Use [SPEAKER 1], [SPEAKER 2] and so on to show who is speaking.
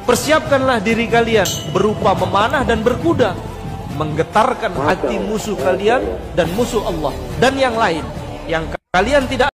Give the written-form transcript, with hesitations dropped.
[SPEAKER 1] Persiapkanlah diri kalian berupa memanah dan berkuda, menggetarkan hati musuh kalian dan musuh Allah dan yang lain yang kalian tidak